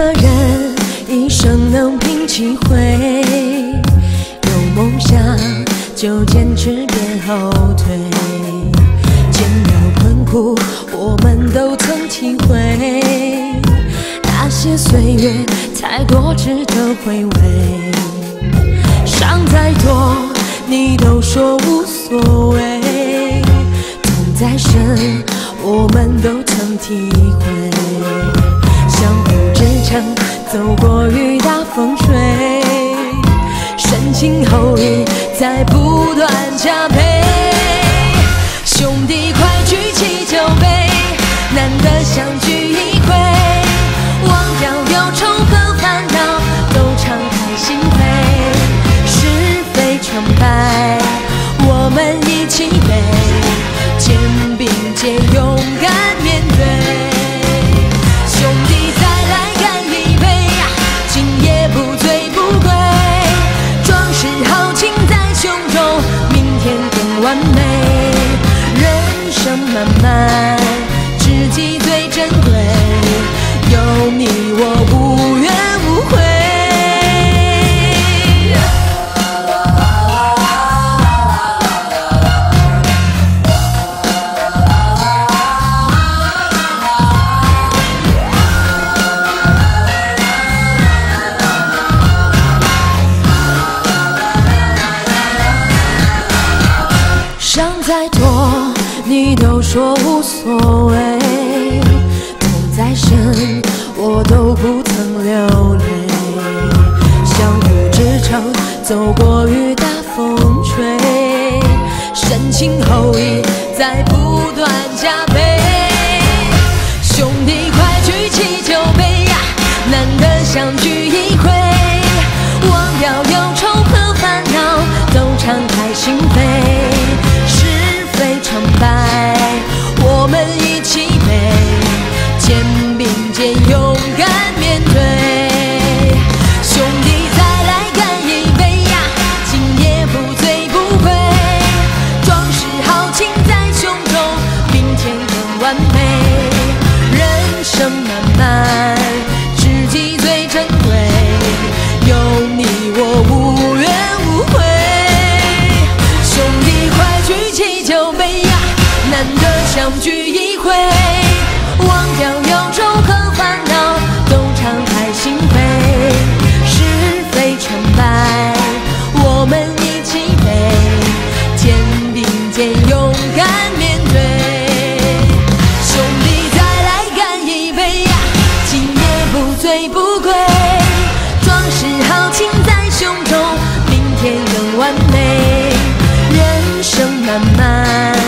人一生能拼几回？有梦想就坚持别后退，煎熬困苦我们都曾体会，那些岁月太多值得回味。伤再多你都说无所谓，痛再深我们都曾体会，相互支撑走过雨打风吹，深情厚谊在不断加倍。兄弟快举起酒杯，难得相聚一回，忘掉忧愁和烦恼，都敞开心扉，是非成败我们一起背，肩并肩勇敢面对。兄弟再来干一杯，今夜不醉不归，壮士豪情在胸中，明天更完美。人生漫漫，知己最珍贵，有你我无怨无悔。伤再多你都说无所谓，痛再深我都不曾流泪，相互支撑走过雨打风吹，深情厚谊在不断加倍。兄弟快举起酒杯呀，难得相聚一回，忘掉忧愁和烦恼，都敞开心扉，成败我们一起背，肩并肩勇敢面对。兄弟再来干一杯呀，今夜不醉不归，壮士豪情在胸中，明天更完美。人生漫漫，知己最珍贵，有你我无怨无悔。兄弟快举起酒杯呀，难得相聚一回，忘掉忧愁和烦恼，都敞开心扉，是非成败我们一起背，肩并肩勇敢面对。兄弟再来干一杯呀，今夜不醉不归，壮士豪情在胸中，明天更完美。人生漫漫，